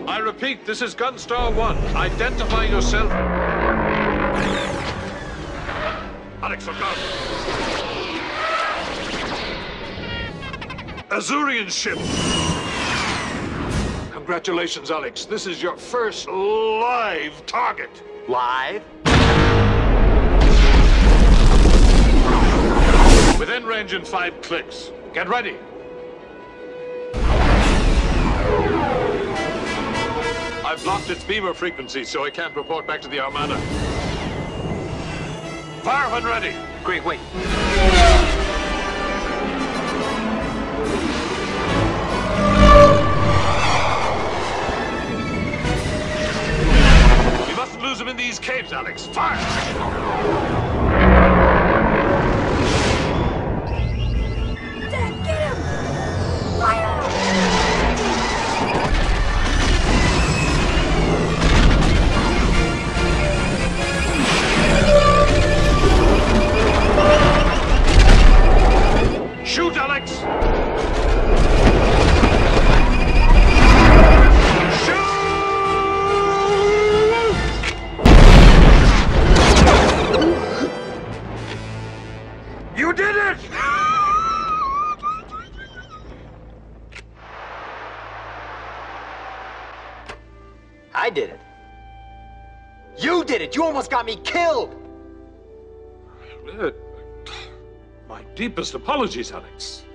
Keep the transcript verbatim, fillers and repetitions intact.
I repeat, this is Gunstar One. Identify yourself. Alex, look out. Azurian ship. Congratulations, Alex. This is your first live target. Live? Within range in five clicks. Get ready. I've blocked its beamer frequency, so I can't report back to the Armada. Fire when ready. Great, wait. We mustn't lose them in these caves, Alex. Fire! Shoot, Alex! Shoot! You did it! I did it. You did it! You almost got me killed! Uh, My deepest apologies, Alex.